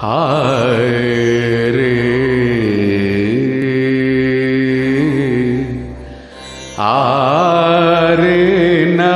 ആരേ ആരേ നാ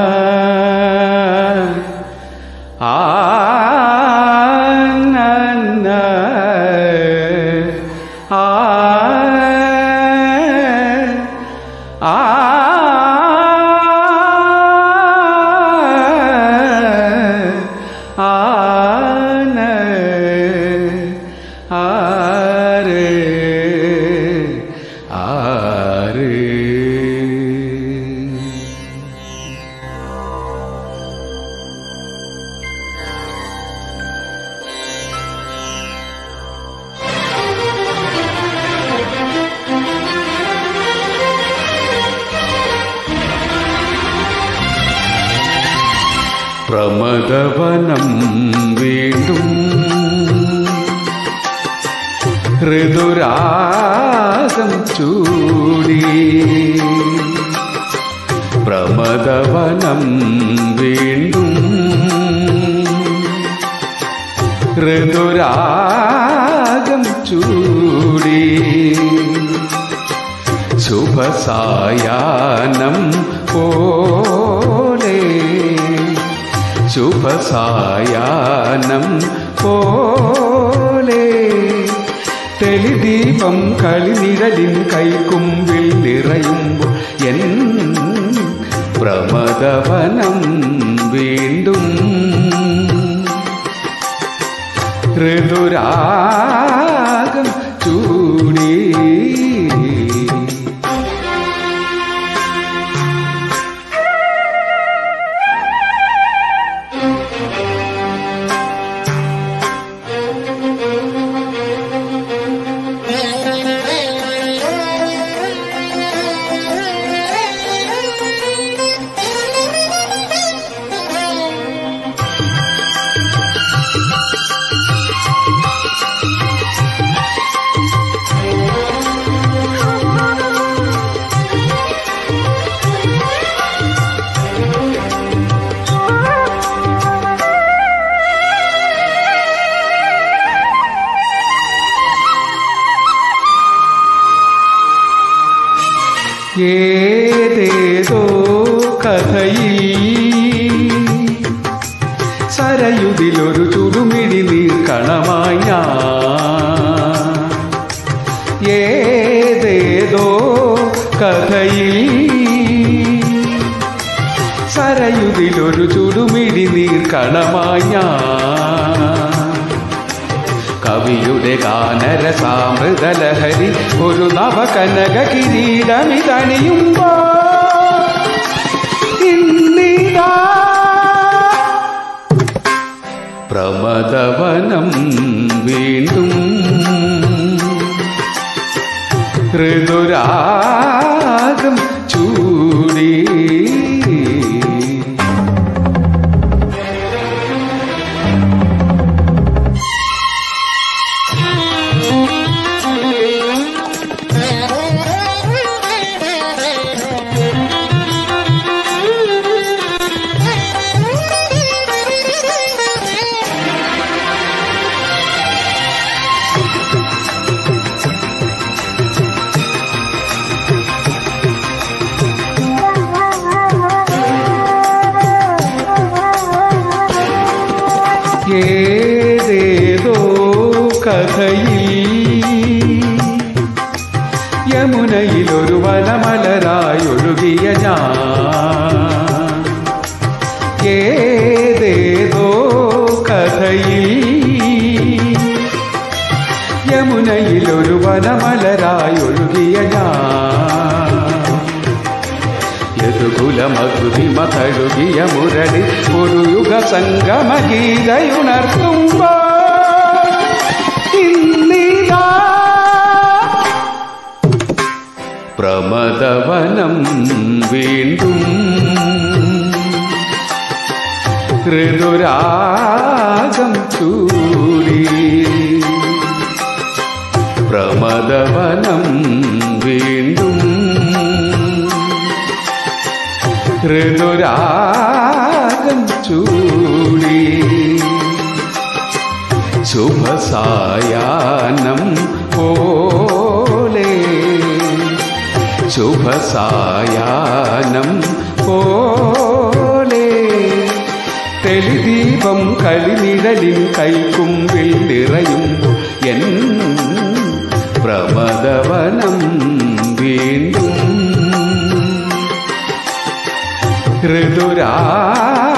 പ്രമദവനം വീണ്ടും ഋതുരാഗം ചൂടി പ്രമദവനം വീണ്ടും ഋതുരാഗം ചൂടി ശുഭസായാഹ്നം പോലെ ശുഭസായാഹ്നം പോലെ തെളിദീപം കളിനിഴലിൻ കൈക്കുമ്പിൽ നിറയുമ്പോൾ എൻ പ്രമദവനം വീണ്ടും ഋതുരാഗം ചൂടി ഏതേതോ കഥയിൽ സരയുതിലൊരു ചുടുമിഴി നീർക്കണമായി ഞാൻ ഏതേതോ കഥയിൽ സരയുതിലൊരു ചുടുമിഴി നീർക്കണമായി ഞാൻ കവിയുടെ ഗാനരസാമൃതലഹരി ഒരു നവകനക കിരീടമിതണിയുമ്പോ ഇന്നിതാ പ്രമദവനം വീണ്ടും ഋതുരാഗം ചൂടി ഏതേതോ കഥയിൽ യമുനയിലൊരു വനമലരായൊഴുകിയ ഞാൻ ഏതേതോ കഥയിൽ യമുനയിലൊരു വനമലരായൊഴുകിയ ഞാൻ യദുകുലമധുരിമ തഴുകിയ മുരളി ഒരു യുഗ സംഗമ ഗീതയുണർത്തുമ്പോ ഇന്നിതാ പ്രമദവനം വീണ്ടും ഋതുരാഗം ചൂടി പ്രമദവനം വീണ്ടും ഋതുരാഗം ചൂടി ശുഭസായാഹ്നം ശുഭസായാഹ്നം പോലെ ശുഭസായാഹ്നം പോലെ തെളിദീപം കളിനിഴലിൻ കൈക്കുമ്പിൽ നിറയുമ്പോൾ എൻ പ്രമദവനം വീണ്ടും ഋതുരാ